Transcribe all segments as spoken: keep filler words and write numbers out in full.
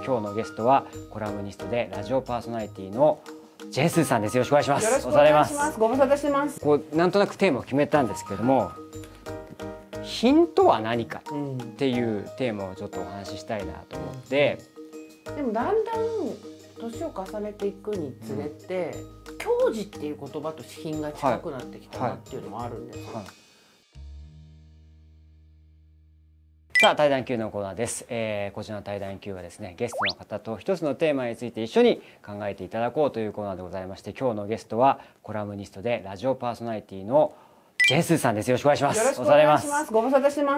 今日のゲストはコラムニストでラジオパーソナリティのジェーン・スーさんです。よろしくお願いします。 よろしくお願いします。ご無沙汰してます。 こうなんとなくテーマを決めたんですけれども、品とは何かっていうテーマをちょっとお話ししたいなと思って、 うん、でもだんだん年を重ねていくにつれて、うん、矜持っていう言葉と品が近くなってきたなっていうのもあるんですよ。はいはいはい。 さあ対談 Q のコーナーです、えー、こちらの対談 Q はですね、ゲストの方と一つのテーマについて一緒に考えていただこうというコーナーでございまして、今日のゲストはコラムニストでラジオパーソナリティのジェーン・スーさんです。よろしくお願いします。 よろしくお願いします。ご無沙汰してます。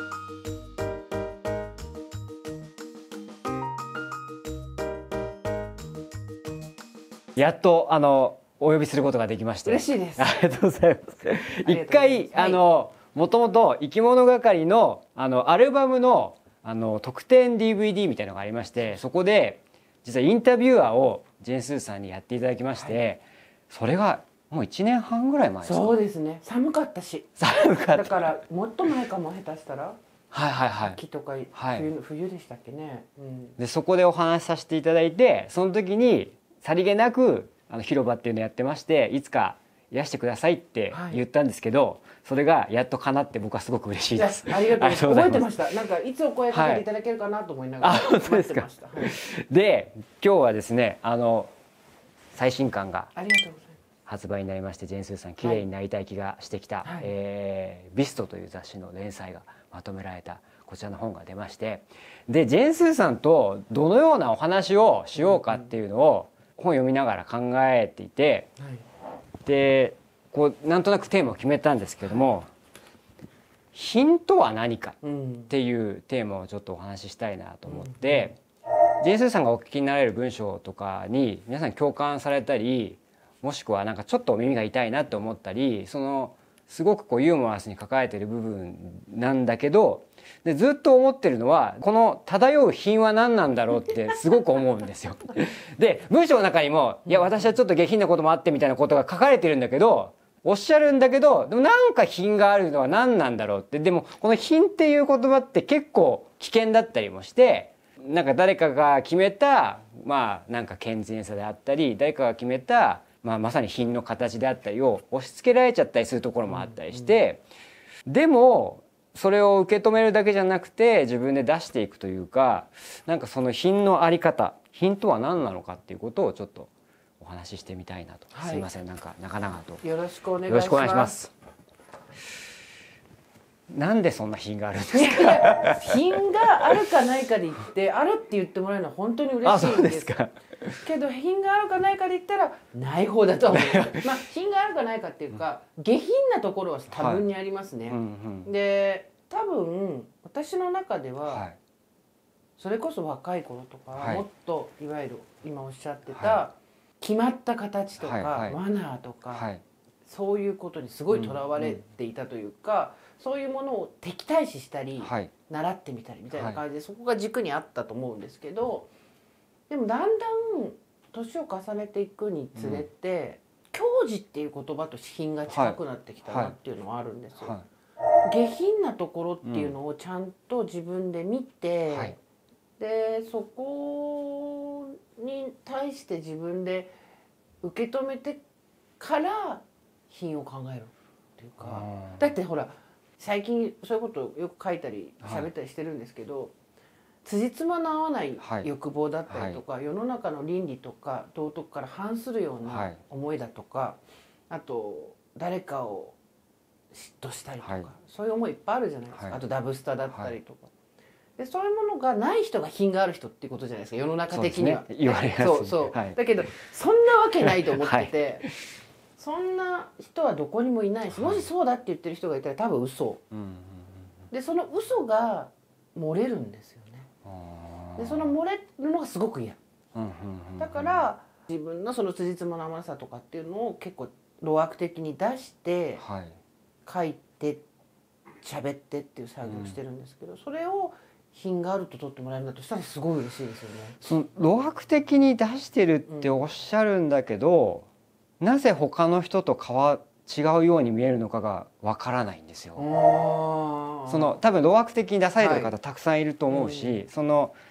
やっとあのお呼びすることができまして、 嬉しいです。 ありがとうございます。一回あのもともと生き物係のあのアルバムのあの特典 ディーブイディー みたいなのがありまして、そこで実はインタビュアーをジェーン・スーさんにやっていただきまして、はい、それがもういちねんはんぐらい前ですか。 そうですね。寒かったし。 寒かった。 だからもっと前かも、下手したら。 はいはいはい。 秋とか冬、 はい、 冬でしたっけね。うん、 でそこでお話しさせていただいて、その時にさりげなくあの広場っていうのやってまして、いつかいらしてくださいって言ったんですけど、はい、それがやっと叶って僕はすごく嬉しいです。 ありがとうございます。覚えてました。なんかいつお声かけていただけるかなと思いながら待ってました。はい、 で今日はですね、あの最新刊がありがとうございます。 発売になりまして、ジェーン・スーさん綺麗になりたい気がしてきた、はい、えー、ビストという雑誌の連載がまとめられたこちらの本が出まして、でジェーン・スーさんとどのようなお話をしようかっていうのを本を読みながら考えていて、はい、でこうなんとなくテーマを決めたんですけれども、品とは何かっていうテーマをちょっとお話ししたいなと思って、ジェーン・スーさんがお聞きになられる文章とかに皆さん共感されたり、もしくはなんかちょっと耳が痛いなと思ったり、そのすごくこうユーモラスに抱えている部分なんだけど、でずっと思ってるのは、この漂う品は何なんだろうってすごく思うんですよ。で文章の中にも、いや私はちょっと下品なこともあってみたいなことが書かれてるんだけど、おっしゃるんだけど、でもなんか品があるのは何なんだろうって。でもこの品っていう言葉って結構危険だったりもして、なんか誰かが決めたまあなんか健全さであったり、誰かが決めたまあ、まさに品の形であったりを押し付けられちゃったりするところもあったりして、うんうん、でもそれを受け止めるだけじゃなくて自分で出していくというか、なんかその品の在り方、品とは何なのかっていうことをちょっとお話ししてみたいなと、はい、すいません、なんか長々とよろしくお願いします。 なんでそんな品があるんですか。 品があるかないかで言って、あるって言ってもらえるのは本当に嬉しいんです。 かけど品があるかないかで言ったらない方だと思う。まあ品があるかないかっていうか、下品なところは多分にありますね。はい、うんうん、で多分私の中では、はい、それこそ若い頃とか、はい、もっといわゆる今おっしゃってた、はい、決まった形とか、はいはい、マナーとか、はい、そういうことにすごいとらわれていたというか、うんうん、そういうものを敵対視したり、はい、習ってみたりみたいな感じで、そこが軸にあったと思うんですけど、でもだんだん年を重ねていくにつれて、うん、矜持っていう言葉と品が近くなってきたなっていうのはあるんですよ。はいはい、下品なところっていうのをちゃんと自分で見て、はい、でそこに対して自分で受け止めてから品を考えるっていうか、だってほら最近そういうことをよく書いたり喋ったりしてるんですけど、はい、辻褄の合わない欲望だったりとか、はい、世の中の倫理とか道徳から反するような思いだとか、はい、あと誰かを嫉妬したりとか、はい、そういう思いいっぱいあるじゃないですか、はい、あとダブスタだったりとか、はい、でそういうものがない人が品がある人っていうことじゃないですか、世の中的には。 言われやすい。 そうそう、はい、だけどそんなわけないと思ってて、はい、そんな人はどこにもいないし、もしそうだって言ってる人がいたら多分嘘、うんうんうん、でその嘘が漏れるんですよね。でその漏れるのがすごく嫌、うんうんうんうん、だから自分のその辻褄の合わなさとかっていうのを結構路悪的に出して、はい、書いて喋ってっていう作業をしてるんですけど、うん、それを品があると取ってもらえるんだとしたらすごい嬉しいですよね。 その路悪的に出してるっておっしゃるんだけど、うん、なぜ他の人と変わ違うように見えるのかがわからないんですよ。その多分路悪的に出されてる方たくさんいると思うし、はい、うん、その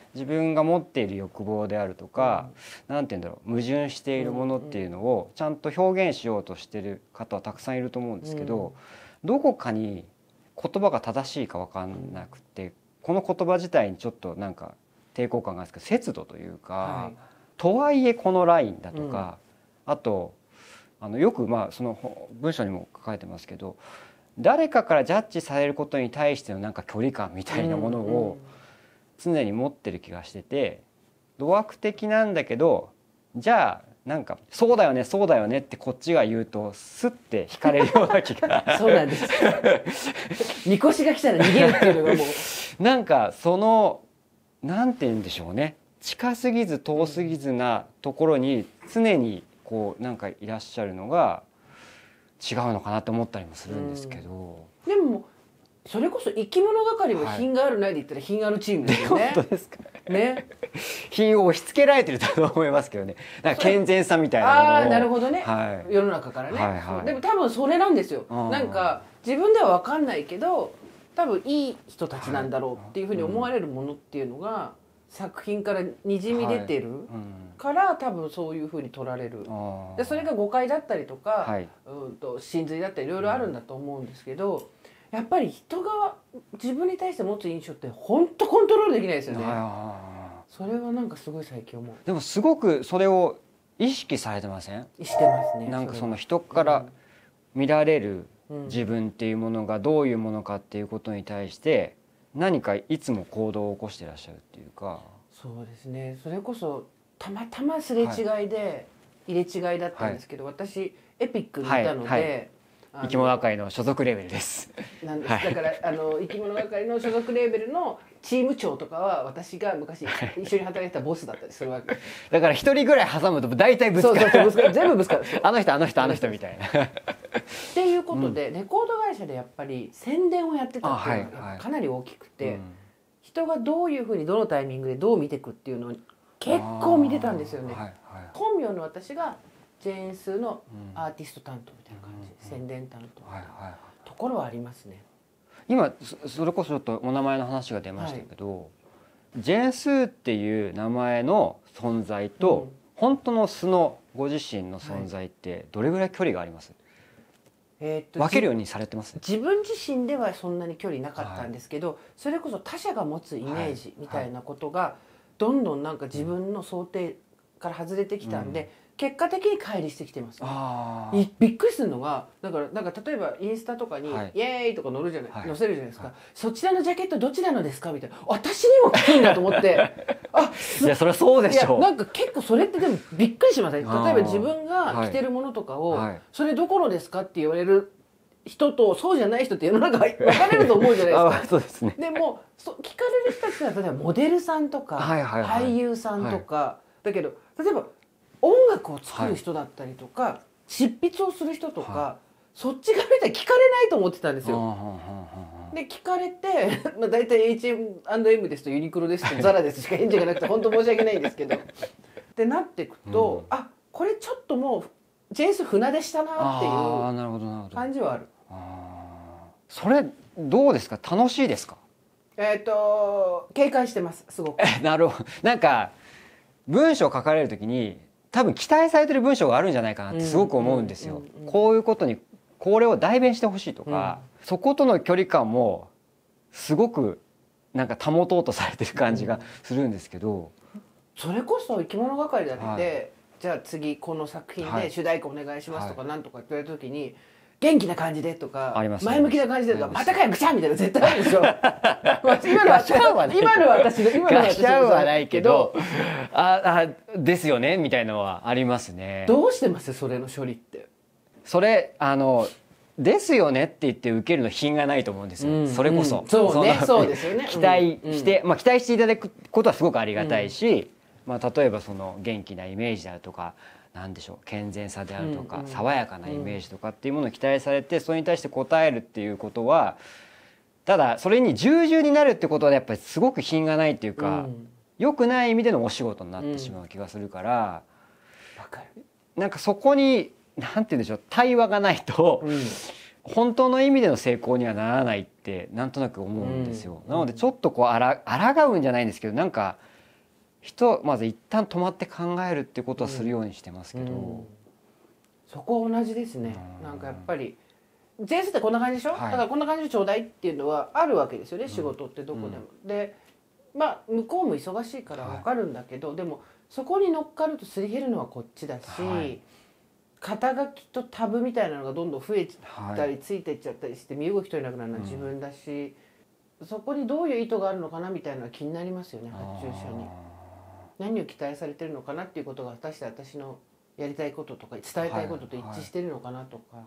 自分が持っている欲望であるとか、うん、なんて言うんだろう、矛盾しているものっていうのをちゃんと表現しようとしてる方はたくさんいると思うんですけど、うん、どこかに言葉が正しいか分かんなくて、この言葉自体にちょっとなんか抵抗感があるんですけど、節度というか、はい、とはいえこのラインだとか、うん、あとあのよくまあその文章にも書かれてますけど、誰かからジャッジされることに対してのなんか距離感みたいなものを常に持ってる気がしてて、度悪的なんだけど、じゃあなんかそうだよねそうだよねってこっちが言うとスッて引かれるような気がそうなんですみこしが来たら逃げるっていうのがもうなんかそのなんて言うんでしょうね、近すぎず遠すぎずなところに常にこうなんかいらっしゃるのが違うのかなと思ったりもするんですけど、 うん、でもそれこそ生き物係も品があるないで言ったら品あるチームですよね。 本当ですかね。 品を押し付けられてると思いますけどね。なんか健全さみたいなものを。 ああ、なるほどね。 はい、 世の中からね、 はいはい。 でも多分それなんですよ。なんか自分では分かんないけど、多分いい人たちなんだろうっていうふうに思われるものっていうのが作品からにじみ出てるから、多分そういうふうに取られる。でそれが誤解だったりとか、はい、うんと真髄だったりいろいろあるんだと思うんですけど。やっぱり人が自分に対して持つ印象って本当コントロールできないですよね。それはなんかすごい最近思う。 でもすごくそれを意識されてません？ してますね。 なんかその人から見られる自分っていうものがどういうものかっていうことに対して何かいつも行動を起こしていらっしゃるっていうか。 そうですね。それこそたまたますれ違いで入れ違いだったんですけど、はい、私エピックにいたので。はいはい、 生き物係の所属レーベルです。 なんです。だからあの生き物係の所属レーベルのチーム長とかは私が昔一緒に働いてたボスだったりするわけ。 だから一人ぐらい挟むと大体ぶつかる。 そうそうぶつかる。全部ぶつかる。 あの人あの人あの人みたいな。 っていうことで、うん、レコード会社でやっぱり宣伝をやってたっていうのがかなり大きくて、はいはい、人がどういうふうにどのタイミングでどう見ていくっていうのを結構見てたんですよね。はいはい、本名の私がジェーンスーのアーティスト担当みたいな感じ、うん、宣伝担当みたいなところはありますね。 今それこそちょっとお名前の話が出ましたけど、はい、ジェーンスーっていう名前の存在と、うん、本当の素のご自身の存在ってどれぐらい距離があります？はい、えー、っと分けるようにされてます？ 自分自身ではそんなに距離なかったんですけど、はい、それこそ他者が持つイメージみたいなことがどんどんなんか自分の想定から外れてきたんで、うん、結果的に乖離してきてます、ね、びっくりするのがだからなんか例えばインスタとかに「はい、イエーイ!」とか載るじゃない、はい、載せるじゃないですか、はい、そちらのジャケットどちらのですかみたいな、私にも来るんだと思ってあいやそれはそうでしょう。 なんか結構それってでもびっくりしません？例えば自分が着てるものとかを、はい、それどこのですかって言われる人とそうじゃない人って世の中分かれると思うじゃないですか。 そうですね。 でもそ聞かれる人たちは例えばモデルさんとか、はいはいはい、俳優さんとか、はい、だけど例えば音楽を作る人だったりとか、はい、執筆をする人とか、はい、そっち側みたいに聞かれないと思ってたんですよ。で聞かれて、まあ、大体 エイチエムアンドエム ですとユニクロですとザラですしか返事がなくて本当申し訳ないんですけどってなっていくと、うん、あこれちょっともうジェーンス船出したなっていう感じはある。 あそれどうですか？楽しいですか？ えっと警戒してますすごく。 なるほど。なんか文章を書かれるときに多分期待されてる文章があるんじゃないかなってすごく思うんですよ。こういうことにこれを代弁してほしいとか、うん、そことの距離感もすごくなんか保とうとされてる感じがするんですけど、 うん、それこそ生き物係だけで、はい、じゃあ次この作品で主題歌お願いしますとかなんとかって言われた時に、はい、元気な感じでとか前向きな感じでとかまたかよぐちゃみたいな絶対あるでしょ。今のは今のは私の今のは私のはないけどああですよねみたいなのはありますね。 どうしてますそれの処理って？ それあのですよねって言って受けるの品がないと思うんですよ、うん、それこそ、 うん、そうねそうですよね。 期待して、うん、まあ期待していただくことはすごくありがたいし、うん、まあ例えばその元気なイメージであるとかなんでしょう健全さであるとか、うんうん、爽やかなイメージとかっていうものを期待されてそれに対して応えるっていうことはただそれに従順になるってことはやっぱりすごく品がないっていうか、うん、良くない意味でのお仕事になってしまう気がするから、 うん、かるなんかそこになんて言うんでしょう対話がないと、うん、本当の意味での成功にはならないってなんとなく思うんですよ。うん、なのでちょっとこうあら抗うんじゃないんですけどなんか人まず一旦止まって考えるってことはするようにしてますけど、うんうん、 そこは同じですね。なんかやっぱり前世ってこんな感じでしょ、はい、だからこんな感じでちょうだいっていうのはあるわけですよね、うん、仕事ってどこでも。うん、でまあ向こうも忙しいから分かるんだけど、はい、でもそこに乗っかるとすり減るのはこっちだし、はい、肩書きとタブみたいなのがどんどん増えたりついていっちゃったりして身動き取れなくなるのは自分だし、うん、そこにどういう意図があるのかなみたいなのは気になりますよね。発注者に何を期待されてるのかなっていうことが果たして私のやりたいこととか伝えたいことと一致してるのかなとか、はいはい、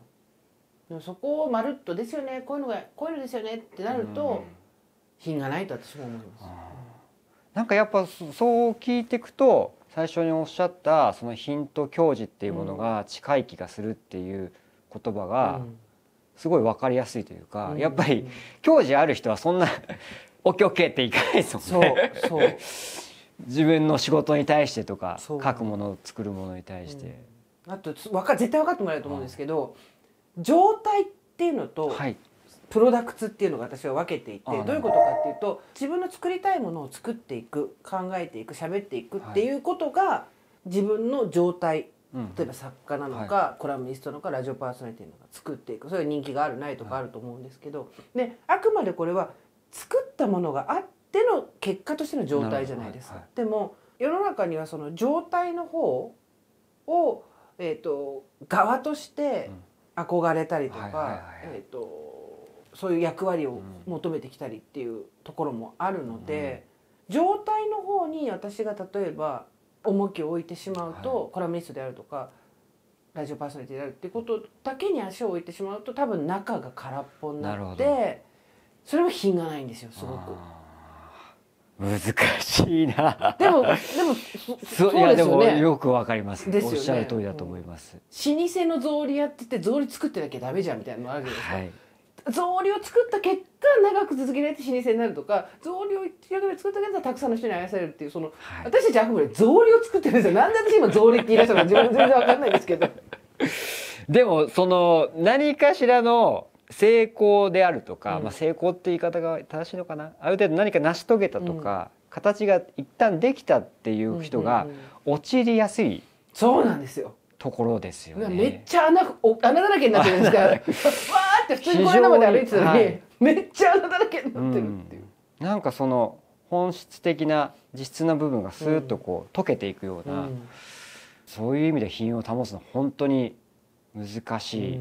でもそこをまるっとですよね、こういうのがこういうのですよねってなると、うん、品がないと私も思います。 なんかやっぱそう聞いていくと最初におっしゃったその品と矜持っていうものが近い気がするっていう言葉がすごい分かりやすいというか、うん、やっぱり矜持ある人はそんなオッケーオッケーっていかないですもんね。そうそう自分の仕事に対してとか書くものを作るものに対して、 うん、あとわか絶対分かってもらえると思うんですけど、うん、状態っていうのと、はい、プロダクツっていうのが私は分けていて、どういうことかっていうと自分の作りたいものを作っていく、考えていく、喋っていくっていうことが自分の状態、はい、例えば作家なのか、はい、コラムニストなのかラジオパーソナリティなのか作っていく、それは人気があるないとかあると思うんですけど、であくまでこれは作ったものがあっての結果としての状態じゃないですか。はいはい、でも世の中にはその状態の方を、えーと、側として憧れたりとか、えーと、そういう役割を求めてきたりっていうところもあるので、うん、状態の方に私が例えば重きを置いてしまうと、はい、コラムニストであるとかラジオパーソナリティであるっていうことだけに足を置いてしまうと多分中が空っぽになってそれは品がないんですよ、すごく。 難しいな。 でもでもそそうですよね。いやでもよくわかります。ですよね。おっしゃる通りだと思います。 うん、老舗の草履やってて草履作ってなきゃダメじゃんみたいなのあるじゃないですか。はい、草履を作った結果長く続けられて老舗になるとか、草履を一生懸命作った結果たくさんの人に愛されるっていうその、はい、私たちあくまで草履を作ってるんですよ。なんで私今草履って言い出したのか自分全然わかんないですけど。 でもその何かしらの成功であるとか、うん、まあ、成功って言い方が正しいのかな、ある程度何か成し遂げたとか、うん、形が一旦できたっていう人が陥りやすい、 そうなんですよ、 ところですよね。 めっちゃ 穴, 穴だらけになってるんですからわーって普通にこれまで歩いてたのに、はい、めっちゃ穴だらけになってるっていう、 うん、なんかその本質的な実質な部分がスーッとこう溶けていくような、うん、そういう意味で品を保つのは本当に難しい、うん、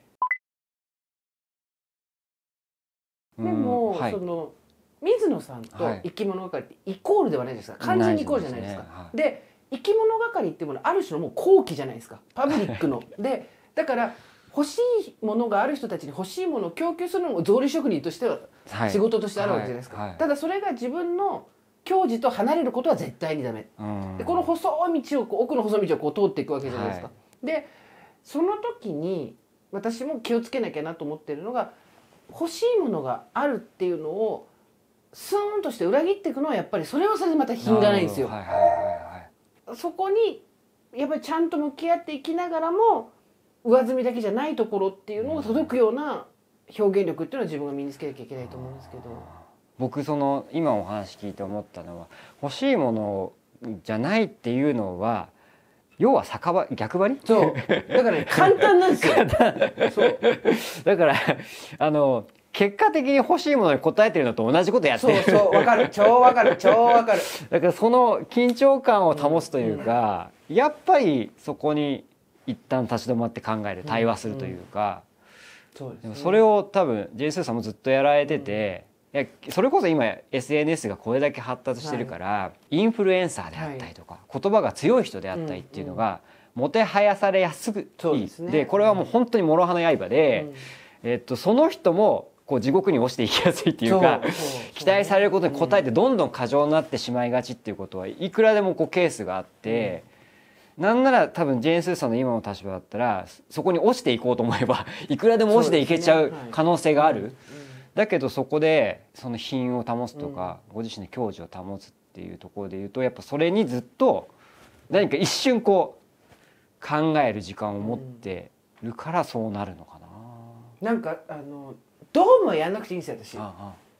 でも、はい、その水野さんと生き物係ってイコールではないですか、完全にイコールじゃないですか。で、はい生き物係っていうものはある種のもう後期じゃないですか、パブリックのでだから欲しいものがある人たちに欲しいものを供給するのも草履職人としては仕事としてあるわけじゃないですか、はいはいはい、ただそれが自分の矜持と離れることは絶対にダメで、この細い道をこう奥の細い道をこう通っていくわけじゃないですか、はい、でその時に私も気をつけなきゃなと思ってるのが、欲しいものがあるっていうのをスーンとして裏切っていくのはやっぱりそれはそれでまた品がないんですよ。そこにやっぱりちゃんと向き合っていきながらも上積みだけじゃないところっていうのが届くような表現力っていうのは自分が身につけなきゃいけないと思うんですけど、 僕その今お話聞いて思ったのは、欲しいものじゃないっていうのは要は逆ば逆張り、 そうだから、ね、簡単なんですよそうだからあの結果的に欲しいものに応えてるのと同じことやってる。 そうそうわかる、超わかる超わかる。 だからその緊張感を保つというか、うんうん、やっぱりそこに一旦立ち止まって考える、対話するというか、 うんうん、そうですね、 それを多分 ジェイスー さんもずっとやられてて、うん、いやそれこそ今 エスエヌエス がこれだけ発達してるから、はい、インフルエンサーであったりとか、はい、言葉が強い人であったりっていうのが、うんうん、もてはやされやすくいい、で、ね、これはもう本当に諸刃の刃で、うん、えっと、その人もこう地獄に落ちていきやすいっていうか、期待されることに応えてどんどん過剰になってしまいがちっていうことはいくらでもこうケースがあって、うん、なんなら多分ジェーン・スーさんの今の立場だったらそこに落ちていこうと思えばいくらでも落ちていけちゃう可能性がある、ね、はい、だけどそこでその品を保つとか、うん、ご自身の矜持を保つっていうところでいうと、やっぱそれにずっと何か一瞬こう考える時間を持ってるからそうなるのかな。 なんかあのどうもやんなくていいんですよ私。ああ、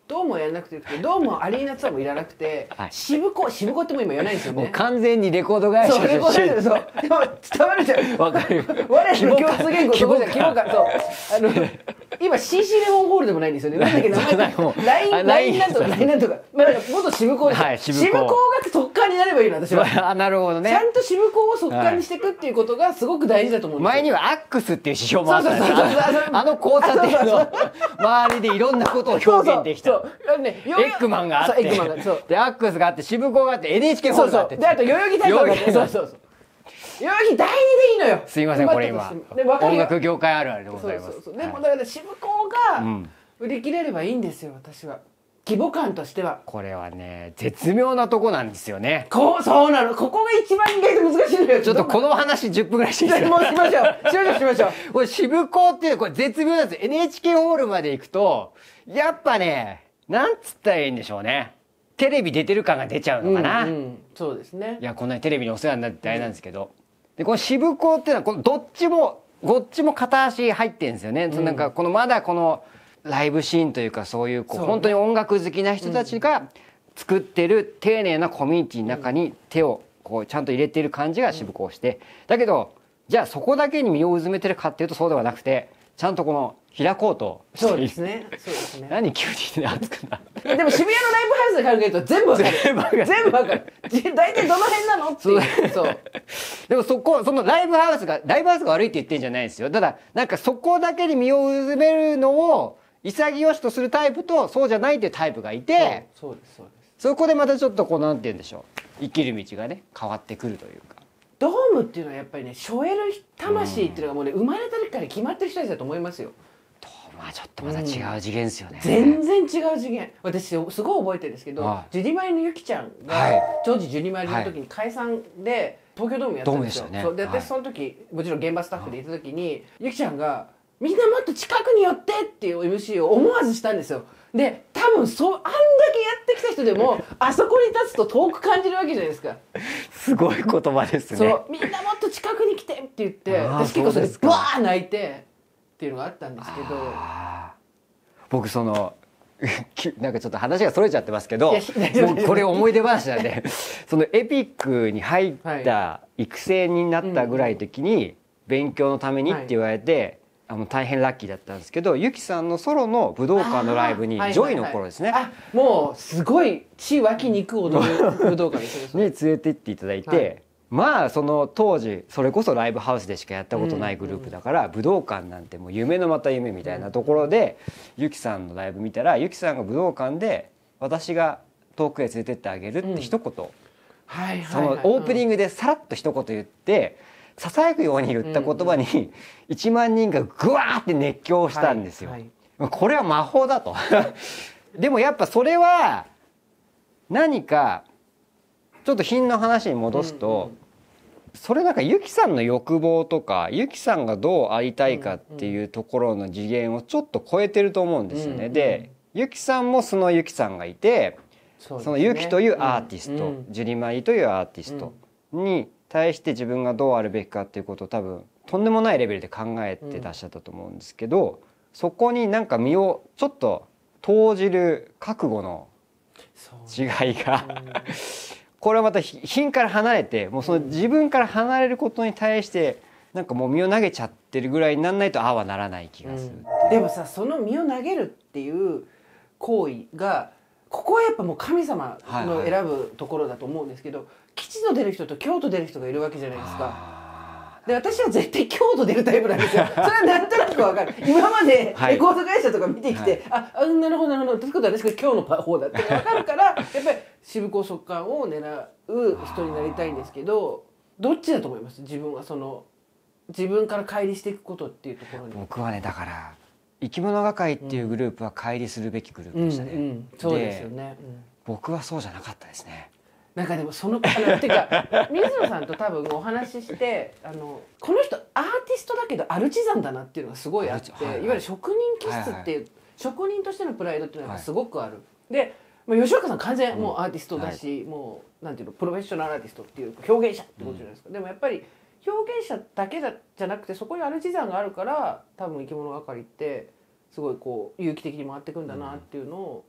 ドームはやらなくてよくて、ドームはアリーナツアーもいらなくて、 はい、 渋子渋子っても今言わないんですよね。 もう完全にレコード会社そうレコード会社そうでも伝わるじゃん。 わかる。 我らの共通言語どこじゃ規模感そうあの今 シーシー レモンホールでもないんですよね。なんだっけ名前がラインラインなんとかラインなんとかまあなんか元渋子ですよ、 はい、渋子が特艦になればいいの私は。 あ、なるほどね。 ちゃんと渋子を速艦にしていくっていうことがすごく大事だと思うんですよ。 前にはアックスっていう指標もあったんですよ。あの交差点の周りでいろんなことを表現できた。 そうそうね、 エッグマンがあって、 エッグマンがそうでアックスがあって、渋子があって、エヌエイチケー ホールがあって、 であと代々木体操があって、そうそうそう。代々木だいにでいいのよ。 すいません、これ今音楽業界あるあるでございます。 そうそうそう。でもだから渋子が売り切れればいいんですよ、私は。規模感としてはこれはね絶妙なとこなんですよね。 こうそうなの、ここが一番意外と難しいのよ。 ちょっとこの話じゅっぷんぐらいしていいですか。 もうしましょうしましょうしましょう。 これ渋子っていうこれ絶妙なんです。 エヌエイチケー ホールまで行くとやっぱね、なんつったらいいんでしょうね、テレビ出てる感が出ちゃうのかな、 うんうん、そうですね。 いやこんなにテレビにお世話になってあれなんですけど、でこの渋子っていうのはこのどっちもどっちも片足入ってるんですよね、うん、なんかこのまだこのライブシーンというかそういうこう本当に音楽好きな人たちが作ってる丁寧なコミュニティの中に手をこうちゃんと入れている感じが渋子をして、だけどじゃあそこだけに身をうずめてるかっていうとそうではなくて、ちゃんとこの開こうとしている。 そうですね。そうですね。 何急に熱くなる。 でも渋谷のライブハウスで考えると全部わかる。全部わかる。全部わかる。大体どの辺なのっていう。そう。 でもそこそのライブハウスがライブハウスが悪いって言ってんじゃないですよ。ただなんかそこだけに身をうずめるのを潔しとするタイプとそうじゃないっていうタイプがいて、 そうですそうです。 そこでまたちょっとこうなんて言うんでしょう、生きる道がね変わってくるというか。 ドームっていうのはやっぱりね、背負える魂っていうのがもうね、生まれた時から決まってる人たちだと思いますよ。 まあちょっとまた違う次元ですよね、 うん、全然違う次元。私すごい覚えてるんですけど、はい、ジュディマリのゆきちゃんが、はい、当時ジュディマリの時に解散で東京ドームやったんですよ。そうで私その時もちろん現場スタッフでいた時に、ゆきちゃんがみんなもっと近くに寄ってっていう エムシー を思わずしたんですよ。で多分そうあんだけやってきた人でもあそこに立つと遠く感じるわけじゃないですか。 すごい言葉ですね。 そうみんなもっと近くに来てって言って、私結構それでバー泣いてっていうのがあったんですけど、 僕そのなんかちょっと話がそれちゃってますけど、もうこれ思い出話なんでそのエピックに入った育成になったぐらいの時に勉強のためにって言われて、あの大変ラッキーだったんですけど、ゆきさんのソロの武道館のライブにジョイの頃ですね、 あもうすごい血湧き肉踊る武道館ですねに連れて行っていただいて、はい、まあその当時それこそライブハウスでしかやったことないグループだから、武道館なんてもう夢のまた夢みたいなところでゆきさんのライブ見たら、ゆきさんが武道館で私が遠くへ連れてってあげるって一言、そのオープニングでさらっと一言言ってささやくように言った言葉にいちまんにんがグワーって熱狂したんですよ。これは魔法だとでもやっぱそれは何かちょっと品の話に戻すと、それなんかゆきさんの欲望とかゆきさんがどうありたいかっていうところの次元をちょっと超えてると思うんですよね。でゆきさんも素のゆきさんがいて、そのゆきというアーティスト、ジュリマリというアーティストに対して自分がどうあるべきかっていうことを多分とんでもないレベルで考えてらっしゃったと思うんですけど、そこになんか身をちょっと投じる覚悟の違いがこれはまた品から離れて、もうその自分から離れることに対してなんかもう身を投げちゃってるぐらいにならないとああはならない気がする、 うん、でもさその身を投げるっていう行為がここはやっぱもう神様の選ぶところだと思うんですけど、はいはい、吉と出る人と凶と出る人がいるわけじゃないですか。で私は絶対京都出るタイプなんですよ。それはなんとなく分かる。今までレコード会社とか見てきて、はい、ああなるほどなるほどということは私が今日の方だって分かるからやっぱり渋高速感を狙う人になりたいんですけど、どっちだと思います？自分はその自分から乖離していくことっていうところに。 僕はねだから生き物係っていうグループは乖離するべきグループでしたね。うんうん、 そうですよね、うん、 僕はそうじゃなかったですね。 なんかでもそのあのてか水野さんと多分お話ししてあのこの人アーティストだけどアルチザンだなっていうのがすごいあって、はいはい、いわゆる職人気質っていう、はいはい、職人としてのプライドっていうのがすごくある。はい、でもう吉岡さん完全もうアーティストだし、うん、もうなんていうのプロフェッショナルアーティストっていう表現者ってことじゃないですか。うん、でもやっぱり表現者だけだじゃなくてそこにアルチザンがあるから多分生き物係ってすごいこう有機的に回ってくんだなっていうのを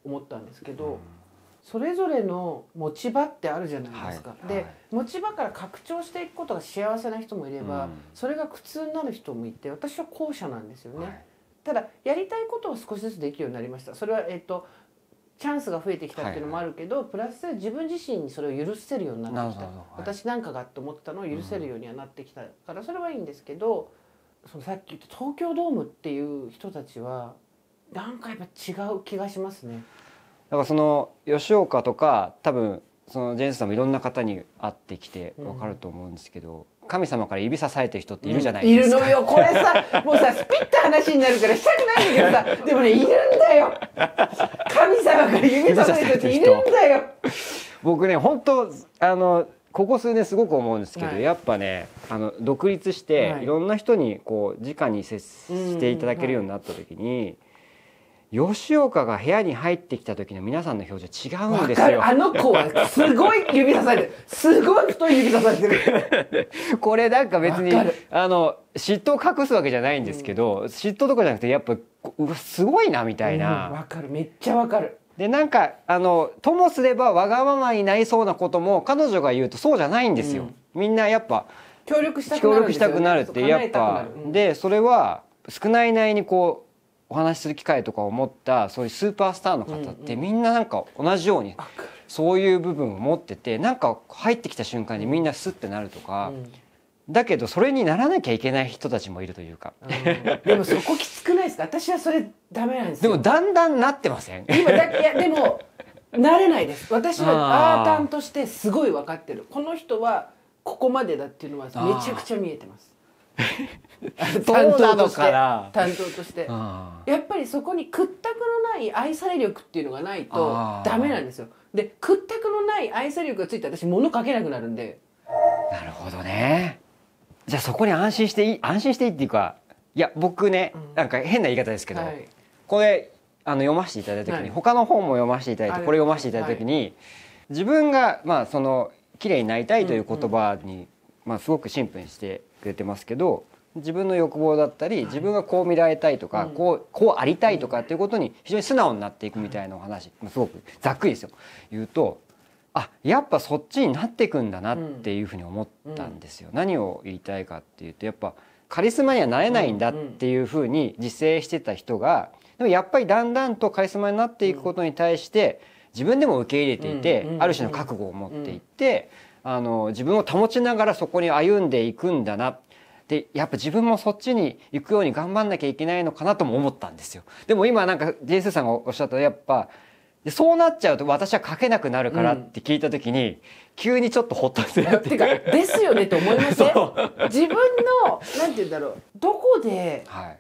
思ったんですけど、うん、それぞれの持ち場ってあるじゃないですか、はい、で、はい、持ち場から拡張していくことが幸せな人もいれば、うん、それが苦痛になる人もいて、私は後者なんですよね、はい、ただやりたいことを少しずつできるようになりました。それは、えーとチャンスが増えてきたっていうのもあるけど、はい、プラス自分自身にそれを許せるようになってきた、はい、私なんかがって思ったのを許せるようにはなってきたからそれはいいんですけど、そのさっき言った東京ドームっていう人たちはなんかやっぱ違う気がしますね。 だからその吉岡とか多分そのジェーンスさんもいろんな方に会ってきて分かると思うんですけど、うん、神様から指さされてる人っているじゃないですか、 うん、いるのよ。これさもうさスピッた話になるからしたくないんだけどさでもねいるんだよ神様から指さされてる人いるんだよ僕ね本当あのここ数年すごく思うんですけど、はい、やっぱねあの独立して、はい、いろんな人にこう直に接していただけるようになった時に、吉岡が部屋に入ってきた時の皆さんの表情違うんですよ。 あの子はすごい指さされてるすごい太い指さされてるこれなんか別にあの嫉妬を隠すわけじゃないんですけど、うん、嫉妬とかじゃなくてやっぱすごいなみたいな。 わ、うん、かるめっちゃわかる。 でなんかあのともすればわがままになりそうなことも彼女が言うとそうじゃないんですよ、うん、みんなやっぱ協力したくなるんですよね。協力したくなるってやっぱ、うん、でそれは少ないなりにこうお話しする機会とかを持ったそういうスーパースターの方ってみんななんか同じようにそういう部分を持ってて、なんか入ってきた瞬間にみんなスッてなるとか、うん、だけどそれにならなきゃいけない人たちもいるというか、 うん、でもそこきつくないですか？私はそれダメなんですよ。 でもだんだんなってません？ 今だいやでもなれないです。私はアータンとしてすごい分かってる。この人はここまでだっていうのはめちゃくちゃ見えてます。担当として担当としてやっぱりそこに屈託のない愛され力っていうのがないとダメなんですよ。で屈託のない愛され力がついて私物書けなくなるんで。 なるほどね。じゃあそこに安心していい安心していいっていうか、いや僕ね、うん、なんか変な言い方ですけど、はい、これあの読ませていただいた時に、はい、他の本も読ませていただいてこれ読ませていただいた時に、はい、自分がまあその綺麗になりたいという言葉に、うんうん、まあすごくシンプルにしてくれてますけど、自分の欲望だったり自分がこう見られたいとか、はい、こうこうありたいとかっていうことに非常に素直になっていくみたいなお話、はい、すごくざっくりですよ言うと、あやっぱそっちになっていくんだなっていうふうに思ったんですよ、うん、何を言いたいかっていうと、やっぱカリスマにはなれないんだっていうふうに自制してた人が、でもやっぱりだんだんとカリスマになっていくことに対して自分でも受け入れていて、ある種の覚悟を持っていって、あの自分を保ちながらそこに歩んでいくんだな。でやっぱ自分もそっちに行くように頑張んなきゃいけないのかなとも思ったんですよ。でも今なんかジェイスーさんがおっしゃったやっぱそうなっちゃうと私は書けなくなるからって聞いた時に、うん、急にちょっとホッとするっていうかですよねって思いません？自分のなんて言うんだろう、どこで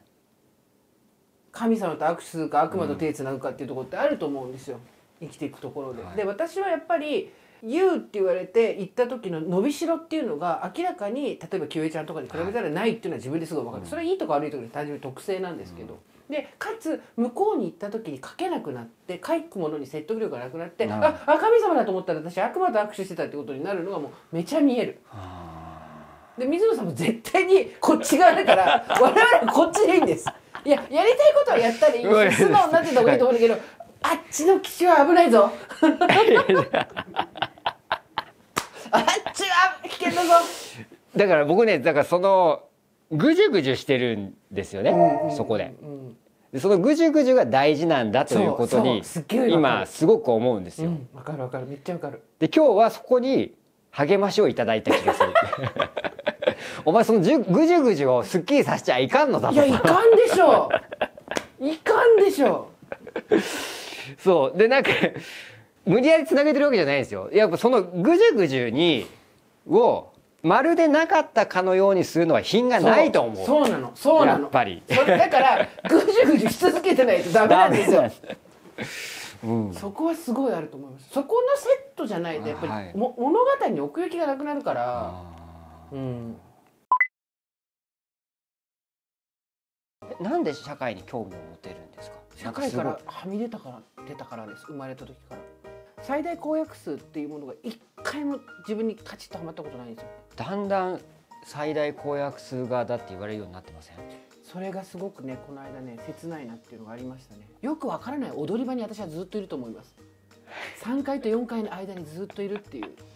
神様と握手するか悪魔と手つなぐかっていうところってあると思うんですよ、生きていくところで。はい、で私はやっぱり言うって言われて行った時の伸びしろっていうのが明らかに例えばキュウエちゃんとかに比べたらないっていうのは自分ですごい分かる、はい、それはいいとか悪いとか単純に特性なんですけど、うん、でかつ向こうに行った時に書けなくなって書くものに説得力がなくなって、うん、ああ神様だと思ったら私悪魔と握手してたってことになるのがもうめちゃ見える。で水野さんも絶対にこっち側だから我々はこっちでいいんです。いややりたいことはやったらいいし素直になってた方がいいと思うんだけど、あっちの岸は危ないぞあっちは危険だぞ。 だから僕ね、だからそのぐじゅぐじゅしてるんですよね、うんうん、そこで。でそのぐじゅぐじゅが大事なんだということに今すごく思うんですよ。 わ、うん、かるわかるめっちゃわかる。 で今日はそこに励ましをいただいた気がするお前そのじゅぐじゅぐじゅをすっきりさせちゃいかんのだと。 いやいかんでしょいかんでしょそうでなんか無理やりつなげてるわけじゃないんですよ。やっぱそのぐじゅぐじゅにをまるでなかったかのようにするのは品がないと思う。 そうなのそうなの。 やっぱりそれだからぐじゅぐじゅし続けてないとダメなんですようん、そこはすごいあると思います。そこのセットじゃないとやっぱり、はい、も物語に奥行きがなくなるから。うん、 なんで社会に興味を持てるんですか？ 社会からはみ出たから出たからです。生まれた時から最大公約数っていうものが一回も自分にカチッとはまったことないんですよ。 だんだん最大公約数がだって言われるようになってません？ それがすごくねこの間ね切ないなっていうのがありましたね。よくわからない踊り場に私はずっといると思います。さんかいとよんかいの間にずっといるっていう